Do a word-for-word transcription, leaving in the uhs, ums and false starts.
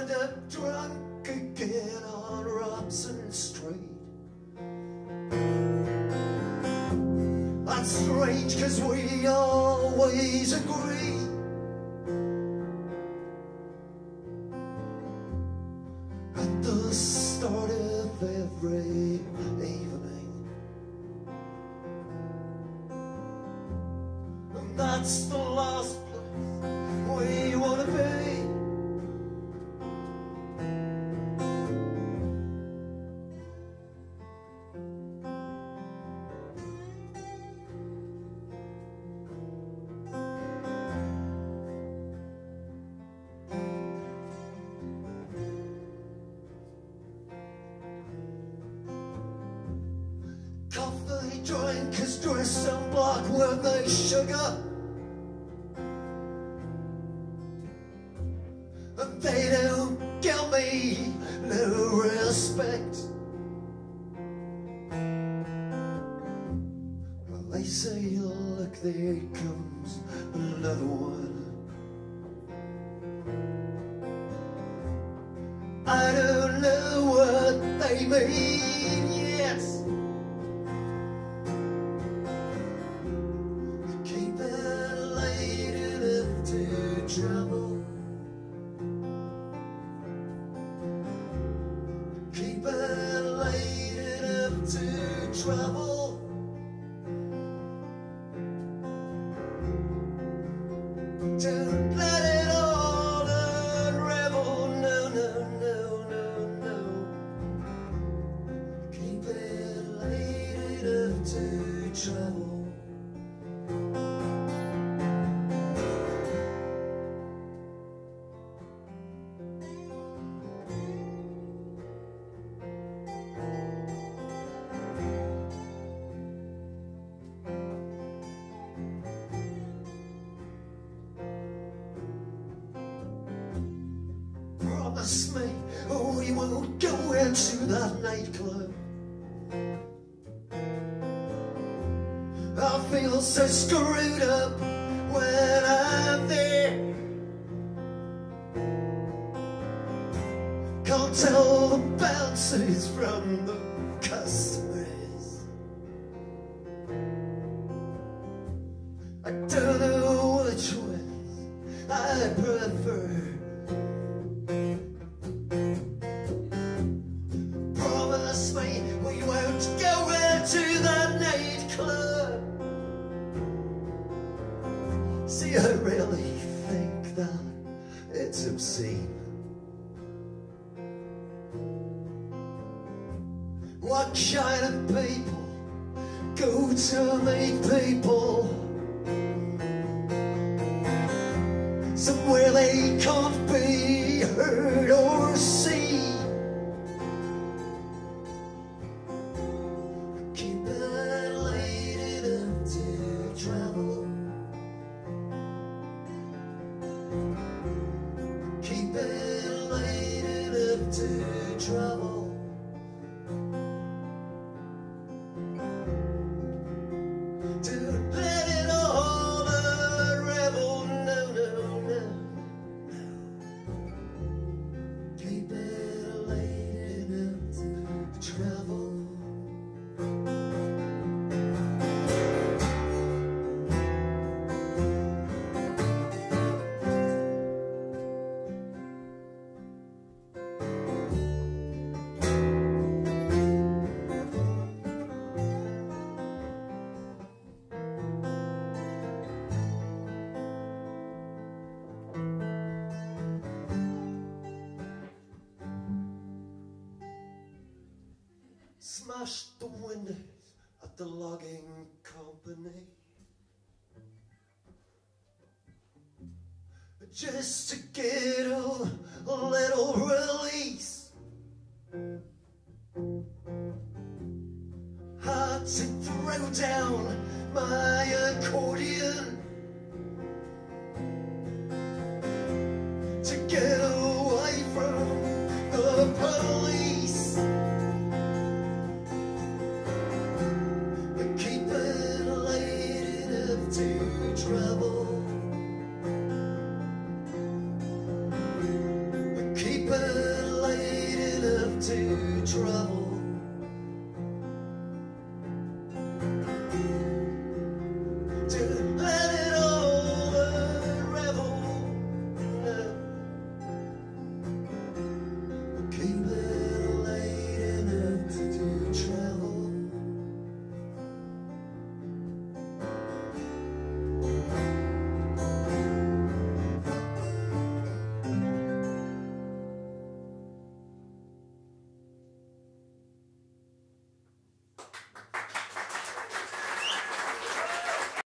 wound up drunk again on Robson Street. That's strange, cause we always agree. At the start of every evening, and that's the last place we wanna be. Coffee drinkers dressed in black when they sugar, and they don't give me no respect. Well, they say, look, there comes another one. I don't know what they mean, yes. Trouble. Keep it late enough to travel. Don't let it all unravel. No, no, no, no, no. Keep it late enough to travel. Promise me we won't go into that nightclub. I feel so screwed up when I'm there. Can't tell the bouncers from the customers. I don't know which ones I prefer. Promise me we won't go into the nightclub. See, I really think that it's obscene. What kind of people go to meet people somewhere they can't be heard or seen? Keep it late enough to travel. Keep it late enough to travel. Don't let it all unravel. No, no, no, no. Keep it late enough to travel. Smashed the windows at the logging company just to get a, a little release. Had to throw down my accordion